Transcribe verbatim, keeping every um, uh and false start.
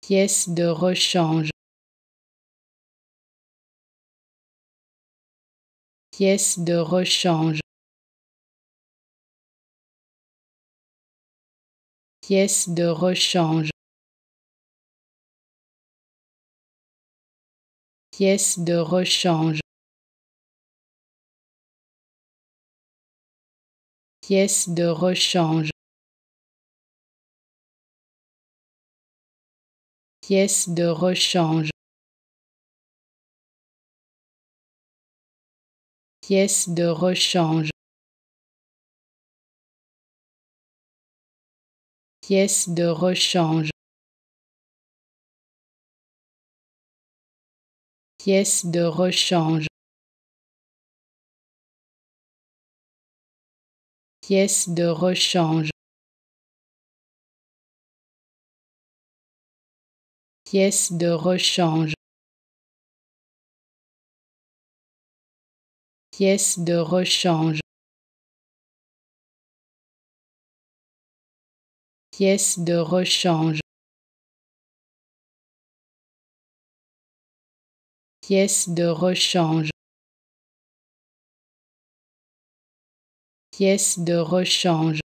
pièce de rechange, pièce de rechange, pièce de rechange, pièce de rechange, pièce de rechange, pièce de rechange, pièce de rechange, pièce de rechange, pièce de rechange, pièce de rechange, pièce de rechange, pièce de rechange, pièce de rechange, pièce de rechange, pièce de rechange,